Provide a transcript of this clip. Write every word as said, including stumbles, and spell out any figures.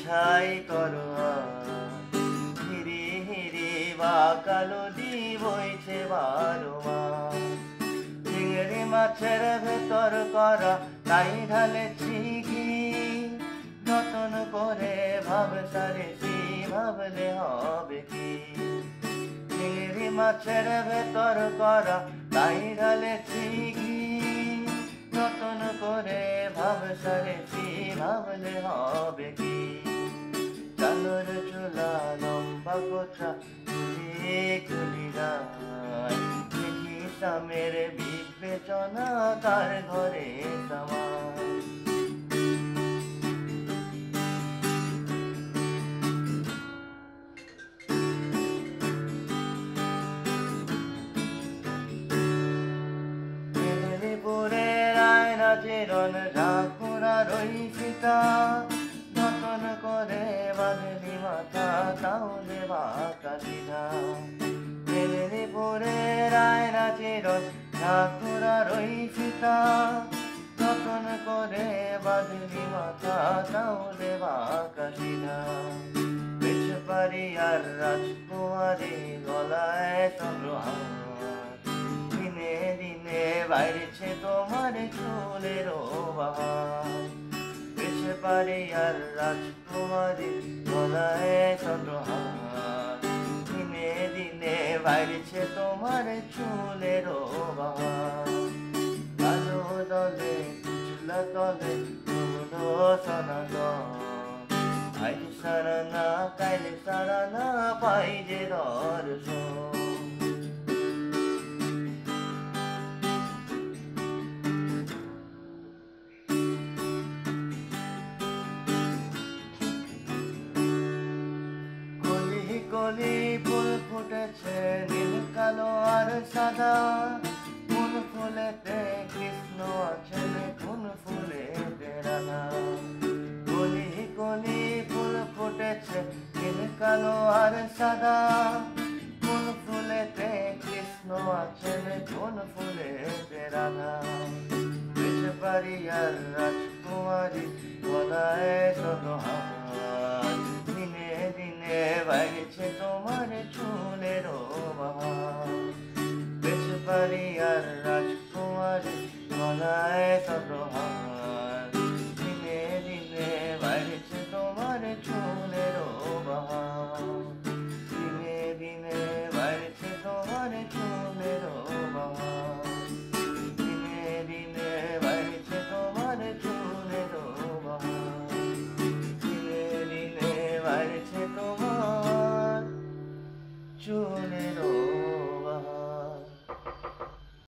ছাই করো হিরি হিরি বা কালো দি বইছে বারো মাস। চিংড়ি মাছের ভেতর করা তাই ঢালেছি ঘি, যতন করে ভাব সারেছি ভাবলে হবে কি। চিংড়ি মাছের ভেতর করা তাই ঢালেছি ঘি, যতন করে ভাব সারেছি ভাবলে হবে কি। চালর চুলা লম্বা কোচা খুলি খুলি গায়, দেখি স্বামের বিবেচনা কার ঘরে সামায়। মেদিনীপুরের আয়না চিরন ঢাকুরার ওই সীতা, যতন করে বাঁধলি মাথা তাহলে বাঁকা সিধা। মেদিনীপুরের আয়না চিরন ঢাকুরার ওই সীতা, যতন করে বাঁধলি মাথা তাহলে বাঁকা সিধা। বেশপারি আর রাজকুমারী গলায় চন্দ্রহার, দিনে দিনে বাইরেছে তোমার চুলের বাহার। বেশপারি আর রাজকুমারী গলায় চন্দ্রহার, দিনে দিনে বাইরেছে তোমার চুলের বাহার। কালো দলে কুচলা তলে ধুলো সনাতন, আজ সারানা কাল সারানা পাই যে দর্শন। কলি ফুল ফুটেছে নীল কালো আর সাদা, কোন ফুলেতে কৃষ্ণ আছেন কোন ফুলেতে রাধা। কলি কলি ফুল ফুটেছে নীল কালো আর সাদা, কোন ফুলেতে কৃষ্ণ আছেন কোন ফুলেতে রাধা। বেশপারি আর রাজকুমারী গলায় চন্দ্রহার, দিনে দিনে বাইরেছে তোমার চুলের বাহার। বেশপারি আর রাজকুমারী গলায় চন্দ্রহার,